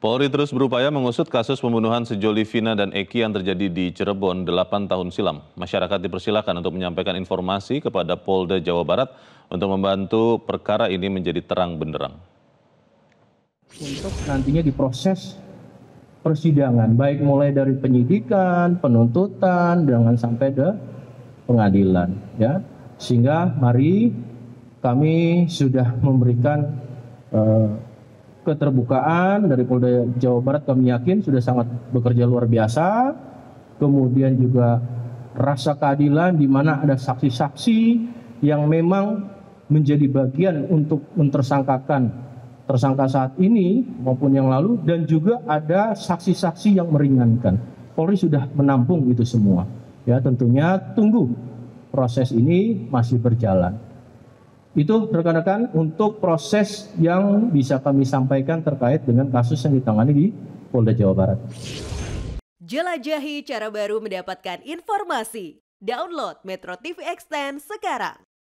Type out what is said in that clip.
Polri terus berupaya mengusut kasus pembunuhan sejoli Vina dan Eki yang terjadi di Cirebon 8 tahun silam. Masyarakat dipersilakan untuk menyampaikan informasi kepada Polda Jawa Barat untuk membantu perkara ini menjadi terang benderang. Untuk nantinya diproses persidangan, baik mulai dari penyidikan, penuntutan, dengan sampai ke pengadilan. Ya. Sehingga mari kami sudah memberikan keterbukaan dari Polda Jawa Barat, kami yakin sudah sangat bekerja luar biasa. Kemudian juga rasa keadilan di mana ada saksi-saksi yang memang menjadi bagian untuk mentersangkakan tersangka saat ini maupun yang lalu, dan juga ada saksi-saksi yang meringankan. Polri sudah menampung itu semua. Ya, tentunya tunggu proses ini masih berjalan. Itu rekan-rekan untuk proses yang bisa kami sampaikan terkait dengan kasus yang ditangani di Polda Jawa Barat. Jelajahi cara baru mendapatkan informasi. Download Metro TV Extend sekarang.